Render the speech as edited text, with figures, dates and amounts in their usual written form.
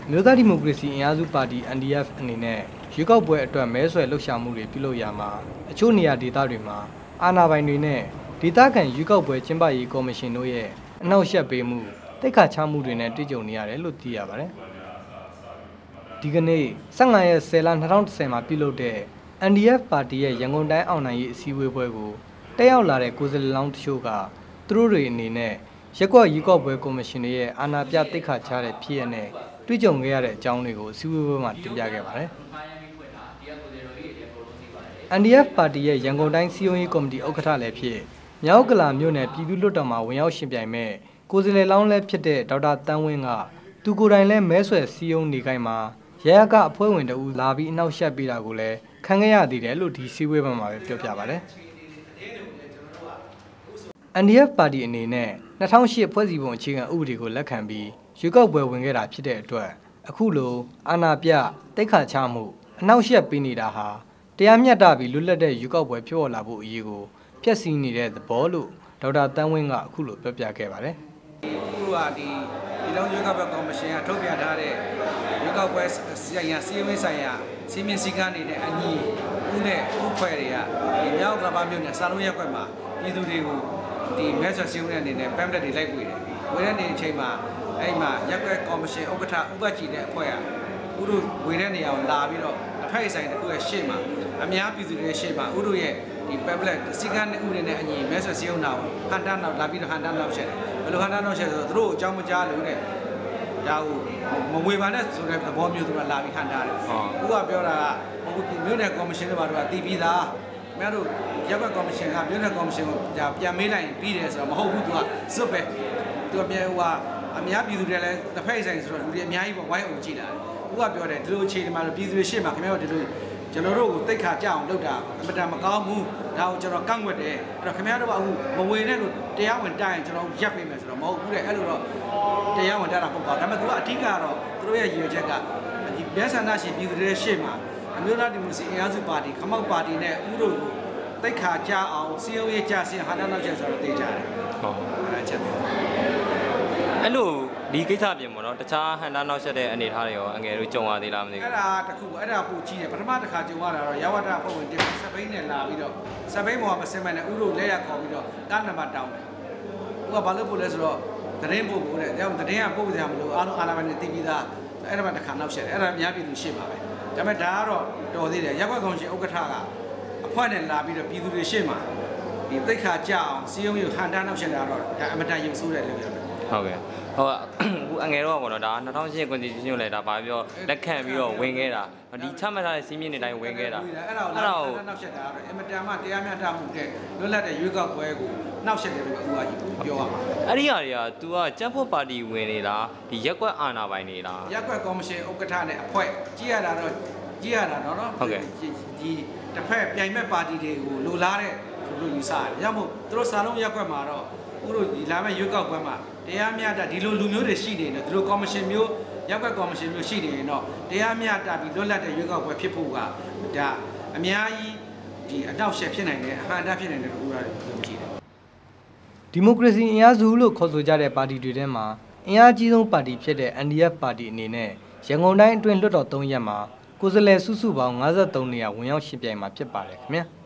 မြို့သားဒီမိုကရေစီအင်အားစုပါတီ NDF အနေနဲ့ရွေးကောက်ပွဲအတွက်မဲဆွယ်လှုပ်ရှားမှုတွေပြုလုပ်ရမှာအချို့နေရာဒေသတွေမှာအာဏာပိုင်တွေနဲ့ဒေသခံရွေးကောက်ပွဲကျင်းပရေးကော်မရှင်တို့ရဲ့အနှောက်အယှက်ပေးမှုတိတ်ခါချမှုတွေနဲ့တွေ့ကြုံနေရတယ်လို့သိရပါတယ်။ဒီကနေ့15ရက်10လ2010မှာပြုလုပ်တဲ့ NDF ပါတီရဲ့ရန်ကုန်တိုင်းအောင်နိုင်ရေးအစည်းအဝေးပွဲကိုတက်ရောက်လာတဲ့ကိုယ်စားလှယ်လောင်းတချို့ကသူတို့တွေအနေနဲ့ရက်ကွက်ရွေးကောက်ပွဲကော်မရှင်ရဲ့အာဏာပြတိတ်ခါချတဲ့ဖြစ်ရတဲ့တွေ့ကြုံခဲ့ရတဲ့အကြောင်းတွေကိုအစည်းအဝေးပွဲမှာတင်ပြခဲ့ပါတယ်။ NDF ပါတီရဲ့ရန်ကုန်တိုင်းစီယုံရေးကော်မတီဥက္ကဋ္ဌလည်းဖြစ်မြောက်ကလာမြို့နယ်ပြည်သူ့လွှတ်တော်မှာဝင်ရောက်ရှင်ပြိုင်မဲ့ကိုယ်စားလှယ်လောင်းလည်းဖြစ်တဲ့ဒေါက်တာတန်းဝင်းကသူကိုယ်တိုင်လည်းမဲဆွယ်စီယုံနေခိုင်းမှာရရကအဖွဲ့ဝင်တအူလာပြီးအနောက်ရှက်ပေးတာကိုလည်းခံခဲ့ရသေးတယ်လို့ဒီစည်းဝေးပွဲမှာပဲပြောပြပါတယ်။ NDF ပါတီအနေနဲ့2008ဖွဲ့စည်းပုံအခြေခံဥပဒေကိုလက်ခံပြီးရွေးကောက်ပွဲဝင်ခဲ့တာဖြစ်တဲ့အတွက်အခုလိုအာဏာပြတိတ်ခါချမှုအနောက်ရှက်ပေးနေတာဟာတရားမျှတပြီးလွတ်လပ်တဲ့ရွေးကောက်ပွဲဖြစ်ပေါ်လာဖို့အရေးကိုဖျက်ဆီးနေတဲ့သဘောလို့ဒေါက်တာတန်းဝင်းကအခုလိုပြောပြခဲ့ပါတယ်။အခုကဒီလုံးရွေးကောက်ပွဲကော်မရှင်ကထုတ်ပြန်ထားတဲ့ရွေးကောက်ပွဲဆိုင်ရာစီမင်းဆိုင်ရာစီမင်းစည်းကမ်းတွေနဲ့အညီဦးနဲ့ဥဖွဲ့တွေကဒီမြောက်ကဘာမျိုးနဲ့စာလုံးရက်ွက်မှာပြည်သူတွေကိုဒီမဲဆွယ်စည်းရုံးတဲ့အနေနဲ့ပမ်ပလက်တွေလိုက်ဝေတယ်။ဝေတဲ့နေအချိန်မှာအဲ့မှာရက်ွက်ကော်မရှင်ဥက္ကဋ္ဌဥပဒေကြီးတဲ့အဖွဲ့ကဥတို့ဝေတဲ့နေရာကိုလာပြီးတော့အဖိုက်ဆိုင်တစ်ခုရဲ့ရှေ့မှာအများပြည်သူတွေရှေ့မှာဥတို့ရဲ့ဒီပမ်ပလက်စီကန်းနဲ့ဥတွေနဲ့အညီမဲဆွယ်စည်းရုံးတာကိုဟန်တာနောက်လာပြီးတော့ဟန်တာနောက်ဆက်တယ်ဘယ်လိုဟန်တာနောက်ဆက်ဆိုတော့သူတို့အကြောင်းမကြားလို့တဲ့ဒါကိုမဝေပါနဲ့ဆိုတဲ့သဘောမျိုးသူကလာပြီးဟန်တာတယ်ဥကပြောတာကမြို့နယ်ကော်မရှင်တွေဘာတို့ကတီးပြီးသားမင်းတို့ရပ်ကွက်ကော်မရှင်ကမြို့နယ်ကော်မရှင်ကိုပြန်မေးလိုက်ပြီးတယ်ဆိုတော့မဟုတ်ဘူးသူကစွတ်ပဲသူကပြန်ဟိုကအများပြည်သူတွေလည်းတစ်ဖက်ဆိုင်ဆိုတော့လူတွေအများကြီးပေါ့ဝိုင်းအောင်ကြည့်လာတယ်ဥကပြောတယ်ဒီလိုအခြေအနေမှာပြည်သူတွေရှေ့မှာခင်ဗျားတို့ဒီလိုကျွန်တော်တို့ကိုတိတ်ခါကြအောင်လုပ်တာအမတန်မကောင်းဘူးဒါကိုကျွန်တော်ကန့်ကွက်တယ်အဲ့တော့ခင်ဗျားတို့ကအခုမဝင်နဲ့လို့တရားဝင်တိုင်ကျွန်တော်ရပ်ပေးမယ်ဆိုတော့မဟုတ်ဘူးတဲ့အဲ့လိုတော့တရားဝင်တာမဟုတ်ပါဘူးဒါပေမဲ့သူကအဓိကတော့သူတို့ရဲ့ရည်ရွယ်ချက်ကဒီမဲဆန္ဒရှင်ပြည်သူတွေရှေ့မှာအမျိုးသားဒီမိုကရေစီအင်အားစုပါတီခမောက်ပါတီနဲ့ဥတို့ကိုတိတ်ခါကြအောင်စီယုံရေးကြစင်ဟာတာနောက်ချက်ဆိုတော့တေးကြတယ်ဟုတ်အဲ့ချက်အဲ့လိုဒီကိစ္စပြင်ပေါ့နော်တခြားဟန်တာနောက်ဆက်တဲ့အနေထားတွေရောအငယ်တို့ကြုံရသေးလားမသိဘူးအဲ့ဒါတခုအဲ့ဒါပိုကြီးတယ်ပထမတစ်ခါကြုံရတာတော့ရဝတ္တအဖွဲ့ဝင်တင်စပိန်နဲ့လာပြီးတော့စပိန်ပေါ်မှာမစင်မနဲ့ဥတို့လက်ရခေါ်ပြီးတော့ကားနံပါတ်တောင်းတယ်ဥကဘာလို့ပို့လဲဆိုတော့သတင်းပို့ဖို့တဲ့တရားသတင်းကပို့ကြမလို့အားလုံးအာဏာပိုင်တွေသိပြီးသားအဲ့ဒါမှတစ်ခါနောက်ဆက်တယ်အဲ့ဒါအများပြည်သူရှေ့ပါပဲဒါပေမဲ့ဒါကတော့တော်သေးတယ်ရက်ွက်ကောင်ရှင်ဥက္ကဋ္ဌကအဖွဲ့နဲ့လာပြီးတော့ပြည်သူတွေရှေ့မှာဒီသိက္ခာကြအောင်စီယုံရဟန်တာနောက်ဆက်တာတော့ဒါအမတန်ရုပ်ဆိုးတယ်လို့ပြောတယ်ဟုတ်ကဲ့ဟိုအခုအငယ်တော့ပေါ့နော်ဒါ2008 constitution ကိုလည်းဒါပါပြီးတော့လက်ခံပြီးတော့ဝင်ခဲ့တာဒီချမှတ်ထားတဲ့စီးမြင့်တွေတိုင်းဝင်ခဲ့တာအဲ့ဒါကိုနောက်ဆက်တာကတော့အမတန်မှတရားမျှတမှုတဲ့လွတ်လပ်တဲ့ရွေးကောက်ပွဲကိုနောက်ဆက်တယ်လို့အခုကပြောရမှာအဲ့ဒီဟာတွေက तू ကကျန်းဖို့ပါတီဝင်နေလားဒီရက်ကွက်အာဏာပိုင်နေလားရက်ကွက်ကော်မရှင်ဥက္ကဋ္ဌနဲ့အဖွဲ့ကြည့်ရတာတော့ဟုတ်ကဲ့ဒီတစ်ဖက်ပြိုင်မဲ့ပါတီတွေကိုလိုလားတဲ့လူယူဆတယ်ရမို့သူတို့စာလုံးရက်ကွက်မှာတော့ဥတို့ဒီလာမဲ့ရွေးကောက်ပွဲမှာတရားမျှတဒီလိုလူမျိုးတွေရှိနေတယ်ဒီလိုကော်မရှင်မျိုးရက်ကွက်ကော်မရှင်မျိုးရှိနေရင်တော့တရားမျှတပြီးလွတ်လပ်တဲ့ရွေးကောက်ပွဲဖြစ်ဖို့ကဒါအများကြီးဒီအနောက်ရှက်ဖြစ်နိုင်တယ်အဟံတာဖြစ်နိုင်တယ်လို့ဥရတယ်ယုံကြည်တယ်ဒီမိုကရေစီအင်အားစုလို့ခေါ်ဆိုကြတဲ့ပါတီတွေထဲမှာအင်အားကြီးဆုံးပါတီဖြစ်တဲ့ NDF ပါတီအနေနဲ့ရန်ကုန်တိုင်းအတွင်းလွှတ်တော်3ရပ်မှာကိုယ်စားလှယ်စုစုပေါင်း53နေရာဝင်ရောက်ရှင်ပြိုင်မှာဖြစ်ပါတယ်ခင်ဗျာ